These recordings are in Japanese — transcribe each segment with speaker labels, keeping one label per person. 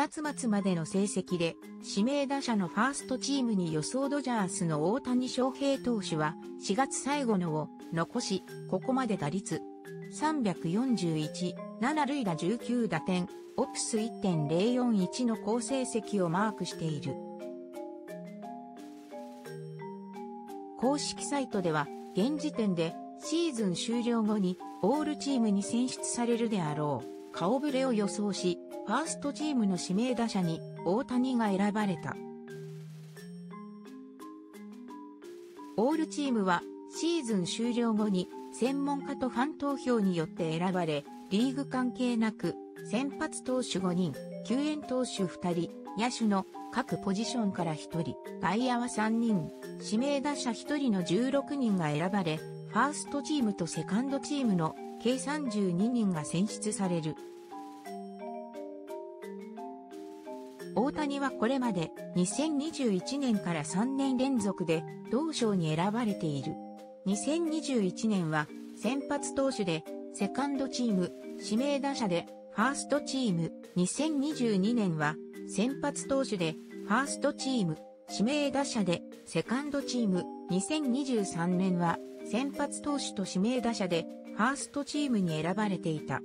Speaker 1: 月末までの成績で、指名打者のファーストチームに予想ドジャースの大谷翔平投手は、4月最後のを残し、ここまで打率341、7塁打19打点、オプス 1.041 の好成績をマークしている。公式サイトでは、現時点でシーズン終了後にオールチームに選出されるであろう顔ぶれを予想し、ファーストチームの指名打者に大谷が選ばれた。オールチームはシーズン終了後に専門家とファン投票によって選ばれ、リーグ関係なく先発投手5人、救援投手2人、野手の各ポジションから1人、外野は3人、指名打者1人の16人が選ばれ、ファーストチームとセカンドチームの計32人が選出される。大谷はこれまで2021年から3年連続で同賞に選ばれている。2021年は先発投手でセカンドチーム、指名打者でファーストチーム。2022年は先発投手でファーストチーム、指名打者でセカンドチーム。2023年は先発投手と指名打者でファーストチームに選ばれていた。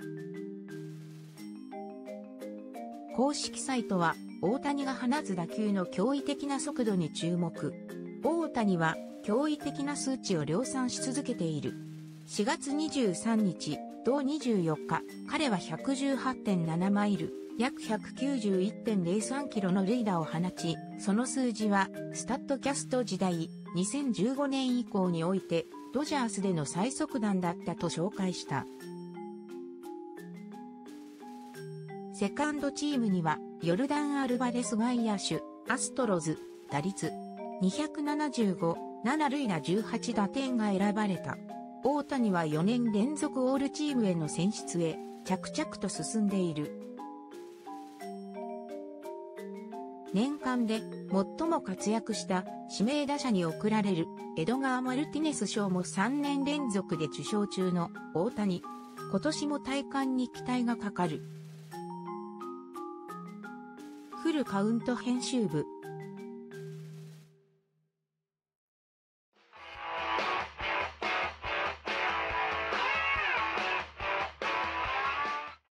Speaker 1: 公式サイトは大谷が放つ打球の驚異的な速度に注目。大谷は驚異的な数値を量産し続けている。4月23日、同24日、彼は 118.7 マイル、約 191.03 キロの塁打を放ち、その数字はスタッドキャスト時代、2015年以降においてドジャースでの最速弾だったと紹介した。セカンドチームにはヨルダン・アルバレス外野手、アストロズ、打率275、7塁打18打点が選ばれた。大谷は4年連続オールチームへの選出へ着々と進んでいる。年間で最も活躍した指名打者に贈られるエドガー・マルティネス賞も3年連続で受賞中の大谷。今年も体感に期待がかかる。フルカウント編集部。